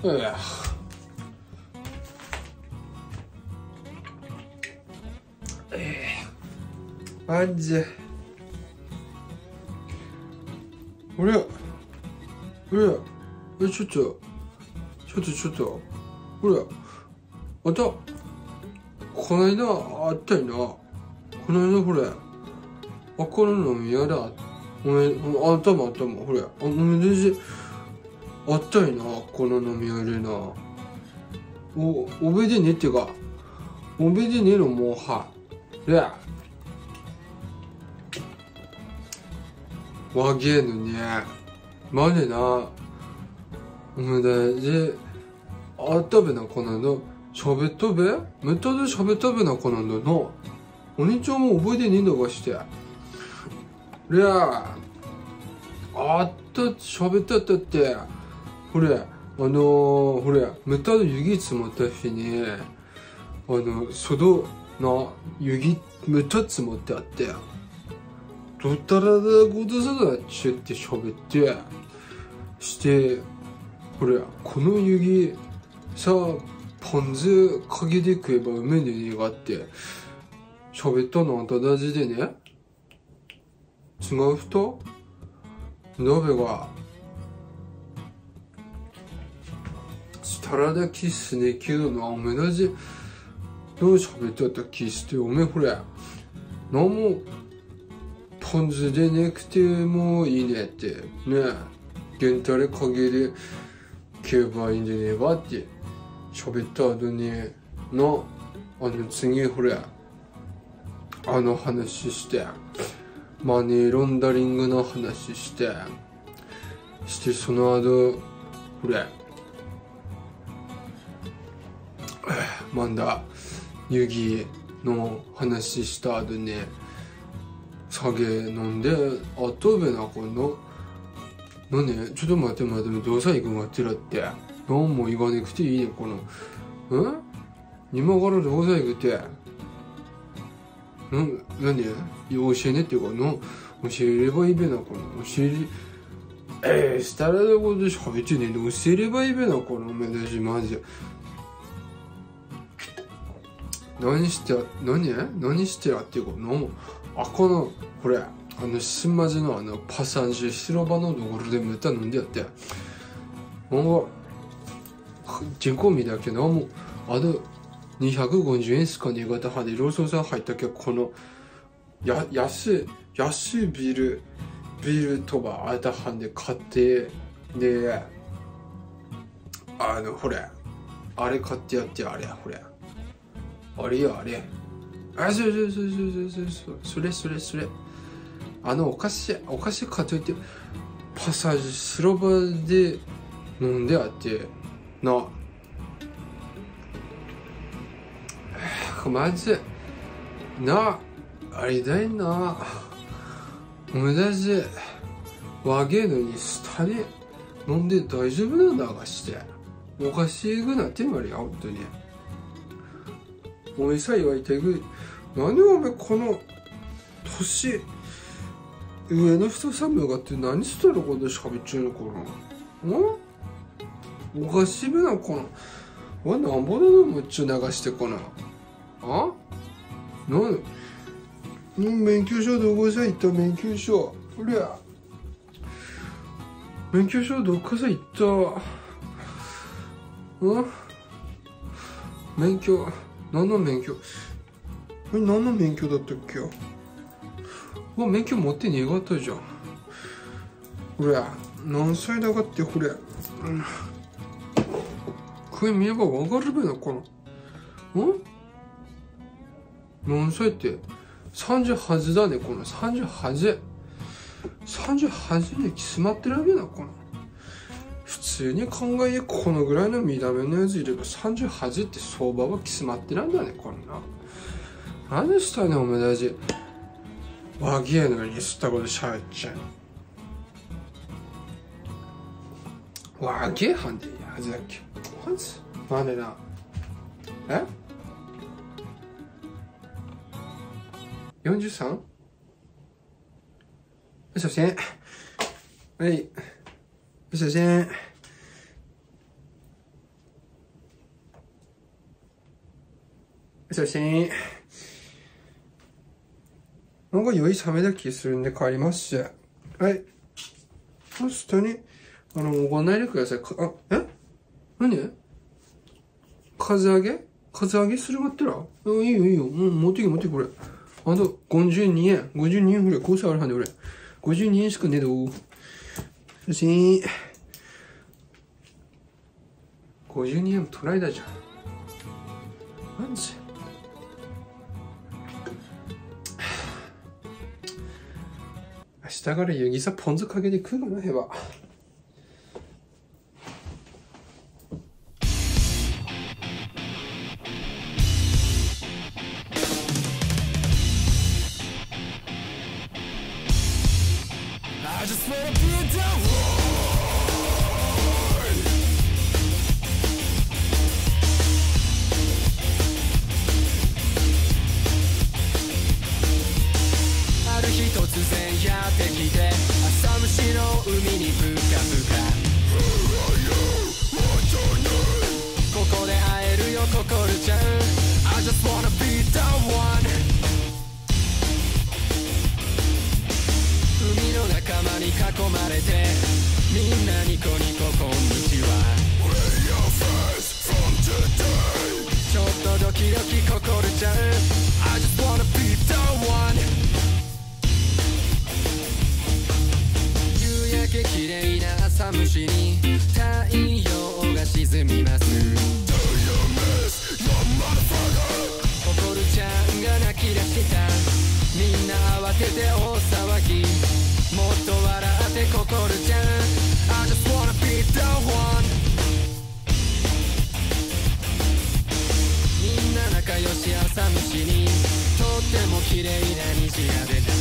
マジで俺ちょっと俺あたこないだあったよな。この間ほれ赤の飲み屋だ。おめ頭ほれおめでじあったよな。この飲み屋でなおべでねってかおべでねのもうでわげのねまでなおめでじあったべなこの間喋ったべめったで喋ったべなこの間なお兄ちゃんも覚えてねえんだかしてあった喋ったったってほれほれめったで雪積もった日に外な雪めっちゃ積もってあってどったらだことさだっちゅって喋ってしてほれこの雪さポン酢かけて食えばうめえでねえがって喋ったのあんたたちでね違う人鍋がしたらだきすねきるのはおめだじどう喋ってたきしておめほれなんもポン酢でねくてもいいねってねゲンタレかけで食えばいいんじゃねえばって喋った後に次ほれ話してマネーロンダリングの話してその後ほれまだ遊戯の話した後に酒飲んであとべな今度何ちょっと待ってどうさ行くんがってらって何も言わなくていいねこの今からどうさ行くって何教えねっていうか教えればいいべなこの教えしたらのこと喋ってねえんで教えればいいべなこのめでしマジで何してやっていうかこのこれ新町のパサンジュ広場のところでめった飲んでやって人口見だけども250円しかねえがたはでローソンさん入ったけどこの安いビールとばあたはんで買ってでほれあれ買ってやってあれほれあれそれお菓子買っといてパサージ白場で飲んであってなマジなあれだいなおめだし和芸のに下で飲んで大丈夫なんだがしておかしいぐなってんまりや本当におめさ言われてぐ何おめこの年上の人さ向かって何してること喋っちゃうのかなおかしいべなこのなんぼだのむっちゅ流してこな免許証どこさ行った免許証ほりゃ免許証どこさ行った免許何の免許何の免許だったっけ免許持ってねえがったじゃんほれ何歳だかってほれこれ見れば分かるべなこの何歳って38だねこの38に決まってるわけなこの普通に考えてこのぐらいの見た目のやついれば38って相場は決まってなんだねこんな何したねおめだじ和芸のに吸ったことしゃべっちゃう和芸はんでいいはずだっけなんでな43？ すいませんはいすいません写真。なんか酔い冷めた気するんで帰りますし。はい。そしたに、おごんないでください。何風上げするがってらいいよいいよ。持ってきこれ。52円。52円くらい。こうさあるはんで、俺。52円しかねえど。写真。52円もトライだじゃん。マジ明日からユギサポン酢かけて食うかな、へば。I just wanna be down.突然やってきて朝虫の海にぷかぷかここで会えるよココルちゃん I just wanna be the one 海の仲間に囲まれてみんなニコニコこんにちはちょっとドキドキココルちゃん I just wanna be the one綺麗な朝虫に太陽が沈みますココルちゃんが泣き出したみんな慌てて大騒ぎもっと笑ってココルちゃん I just wanna be the one みんな仲良し朝虫にとっても綺麗な虹が出た